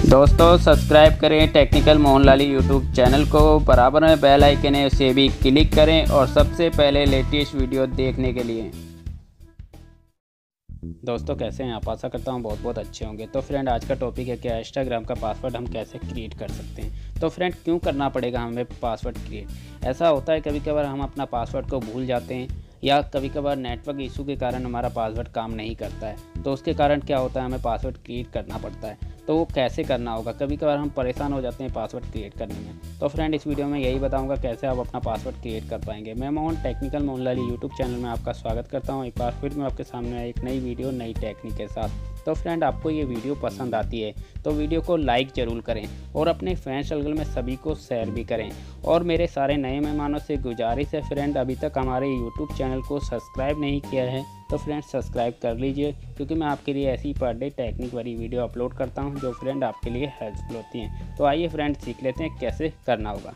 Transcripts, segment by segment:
दोस्तों सब्सक्राइब करें टेक्निकल मोहनलाली यूट्यूब चैनल को, बराबर में बेल आइकन है उसे भी क्लिक करें और सबसे पहले लेटेस्ट वीडियो देखने के लिए। दोस्तों कैसे हैं आप? आशा करता हूँ बहुत बहुत अच्छे होंगे। तो फ्रेंड आज का टॉपिक है कि इंस्टाग्राम का पासवर्ड हम कैसे क्रिएट कर सकते हैं। तो फ्रेंड क्यों करना पड़ेगा हमें पासवर्ड क्रिएट? ऐसा होता है कभी कभार हम अपना पासवर्ड को भूल जाते हैं या कभी कभार नेटवर्क इशू के कारण हमारा पासवर्ड काम नहीं करता है। तो उसके कारण क्या होता है, हमें पासवर्ड क्रिएट करना पड़ता है। तो वो कैसे करना होगा? कभी कभार हम परेशान हो जाते हैं पासवर्ड क्रिएट करने में। तो फ्रेंड इस वीडियो में यही बताऊंगा कैसे आप अपना पासवर्ड क्रिएट कर पाएंगे। मैं मोहन टेक्निकल मोहनलाली यूट्यूब चैनल में आपका स्वागत करता हूं। एक बार फिर मैं आपके सामने एक नई वीडियो नई टेक्निक के साथ। तो फ्रेंड आपको ये वीडियो पसंद आती है तो वीडियो को लाइक ज़रूर करें और अपने फ्रेंड सर्कल में सभी को शेयर भी करें। और मेरे सारे नए मेहमानों से गुजारिश है फ्रेंड, अभी तक हमारे यूट्यूब चैनल को सब्सक्राइब नहीं किया है तो फ्रेंड सब्सक्राइब कर लीजिए, क्योंकि मैं आपके लिए ऐसी पर डे टेक्निक वाली वीडियो अपलोड करता हूं जो फ्रेंड आपके लिए हेल्पफुल होती हैं। तो आइए फ्रेंड सीख लेते हैं कैसे करना होगा।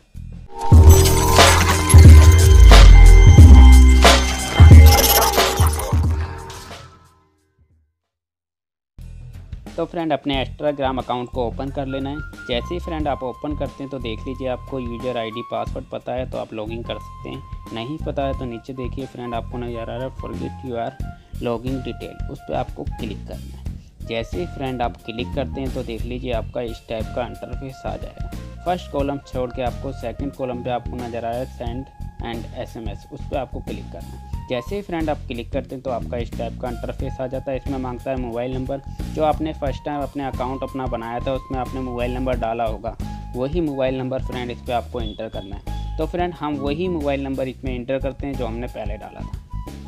तो फ्रेंड अपने इंस्टाग्राम अकाउंट को ओपन कर लेना है। जैसे ही फ्रेंड आप ओपन करते हैं तो देख लीजिए आपको यूज़र आईडी पासवर्ड पता है तो आप लॉगिन कर सकते हैं। नहीं पता है तो नीचे देखिए फ्रेंड आपको नज़र आ रहा है फॉरगेट योर लॉगिन डिटेल, उस पर आपको क्लिक करना है। जैसे ही फ्रेंड आप क्लिक करते हैं तो देख लीजिए आपका इस टाइप का इंटरफेस आ जाएगा। फर्स्ट कॉलम छोड़ के आपको सेकंड कॉलम पे आपको नज़र आ रहा है सेंड एंड SMS, उस पर आपको क्लिक करना है। जैसे ही फ्रेंड आप क्लिक करते हैं तो आपका इस टाइप का इंटरफेस आ जाता है। इसमें मांगता है मोबाइल नंबर, जो आपने फर्स्ट टाइम अपने अकाउंट अपना बनाया था उसमें आपने मोबाइल नंबर डाला होगा, वही मोबाइल नंबर फ्रेंड इस पर आपको इंटर करना है। तो फ्रेंड हम वही मोबाइल नंबर इसमें इंटर करते हैं जो हमने पहले डाला था।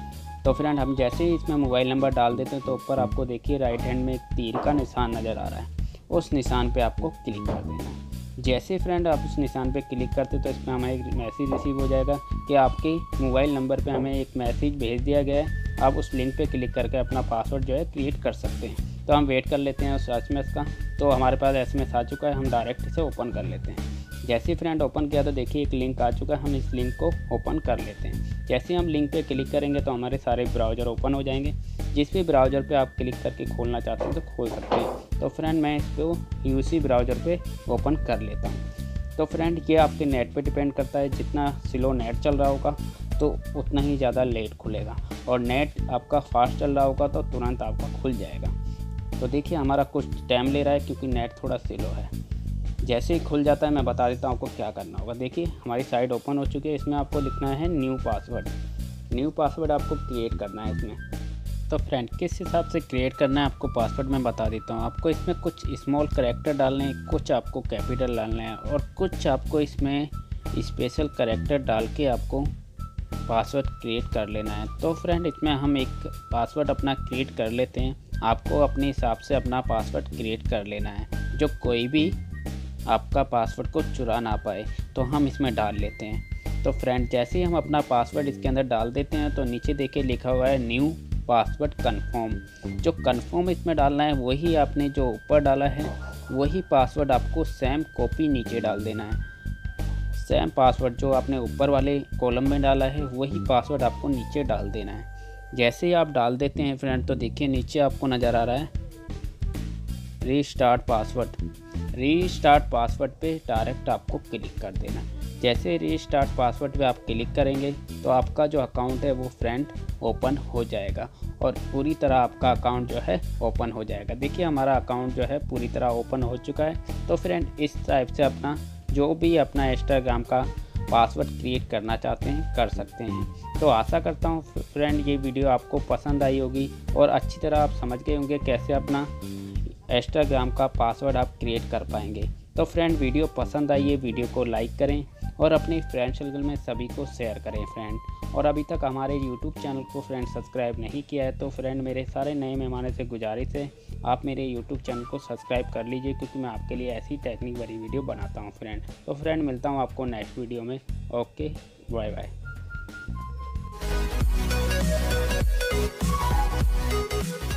तो फ्रेंड हम जैसे ही इसमें मोबाइल नंबर डाल देते हैं तो ऊपर आपको देखिए राइट हैंड में एक तीर का निशान नज़र आ रहा है, उस निशान पे आपको क्लिक कर देना है। जैसे फ्रेंड आप उस निशान पे क्लिक करते तो इसमें हमें एक मैसेज रिसीव हो जाएगा कि आपके मोबाइल नंबर पे हमें एक मैसेज भेज दिया गया है, आप उस लिंक पे क्लिक करके अपना पासवर्ड जो है क्रिएट कर सकते हैं। तो हम वेट कर लेते हैं उस SMS का। तो हमारे पास SMS आ चुका है, हम डायरेक्ट इसे ओपन कर लेते हैं। जैसे ही फ्रेंड ओपन किया तो देखिए एक लिंक आ चुका है, हम इस लिंक को ओपन कर लेते हैं। जैसे हम लिंक पे क्लिक करेंगे तो हमारे सारे ब्राउज़र ओपन हो जाएंगे। जिस भी ब्राउज़र पे आप क्लिक करके खोलना चाहते हैं तो खोल सकते हैं। तो फ्रेंड मैं इसको UC ब्राउज़र पे ओपन कर लेता हूँ। तो फ्रेंड ये आपके नेट पे डिपेंड करता है, जितना स्लो नेट चल रहा होगा तो उतना ही ज़्यादा लेट खुलेगा, और नेट आपका फास्ट चल रहा होगा तो तुरंत आपका खुल जाएगा। तो देखिए हमारा कुछ टाइम ले रहा है क्योंकि नेट थोड़ा स्लो है। जैसे ही खुल जाता है मैं बता देता हूँ आपको क्या करना होगा। देखिए हमारी साइट ओपन हो चुकी है, इसमें आपको लिखना है न्यू पासवर्ड। न्यू पासवर्ड आपको क्रिएट करना है इसमें। तो फ्रेंड किस हिसाब से क्रिएट करना है आपको पासवर्ड मैं बता देता हूँ। आपको इसमें कुछ स्मॉल करैक्टर डालने हैं, कुछ आपको कैपिटल डालने हैं और कुछ आपको इसमें स्पेशल करैक्टर डाल के आपको पासवर्ड क्रिएट कर लेना है। तो फ्रेंड इसमें हम एक पासवर्ड अपना क्रिएट कर लेते हैं। आपको अपने हिसाब से अपना पासवर्ड क्रिएट कर लेना है जो कोई भी आपका पासवर्ड को चुरा ना पाए, तो हम इसमें डाल लेते हैं। तो फ्रेंड जैसे ही हम अपना पासवर्ड इसके अंदर डाल देते हैं तो नीचे देखिए लिखा हुआ है न्यू पासवर्ड कन्फर्म। जो कन्फर्म इसमें डालना है वही आपने जो ऊपर डाला है वही पासवर्ड आपको सेम कॉपी नीचे डाल देना है। सेम पासवर्ड जो आपने ऊपर वाले कॉलम में डाला है वही पासवर्ड आपको नीचे डाल देना है। जैसे ही आप डाल देते हैं फ्रेंड तो देखिए नीचे आपको नज़र आ रहा है रीस्टार्ट पासवर्ड। रीस्टार्ट पासवर्ड पे डायरेक्ट आपको क्लिक कर देना। जैसे रीस्टार्ट पासवर्ड पे आप क्लिक करेंगे तो आपका जो अकाउंट है वो फ्रेंड ओपन हो जाएगा और पूरी तरह आपका अकाउंट जो है ओपन हो जाएगा। देखिए हमारा अकाउंट जो है पूरी तरह ओपन हो चुका है। तो फ्रेंड इस टाइप से अपना जो भी अपना इंस्टाग्राम का पासवर्ड क्रिएट करना चाहते हैं कर सकते हैं। तो आशा करता हूँ फ्रेंड ये वीडियो आपको पसंद आई होगी और अच्छी तरह आप समझ गए होंगे कैसे अपना इंस्टाग्राम का पासवर्ड आप क्रिएट कर पाएंगे। तो फ्रेंड वीडियो पसंद आई है वीडियो को लाइक करें और अपने फ्रेंड सर्कल में सभी को शेयर करें फ्रेंड। और अभी तक हमारे यूट्यूब चैनल को फ्रेंड सब्सक्राइब नहीं किया है तो फ्रेंड मेरे सारे नए मेहमानों से गुजारिश है आप मेरे यूट्यूब चैनल को सब्सक्राइब कर लीजिए, क्योंकि मैं आपके लिए ऐसी टेक्निक वाली वीडियो बनाता हूँ फ्रेंड। तो फ्रेंड मिलता हूँ आपको नेक्स्ट वीडियो में। Okay bye bye.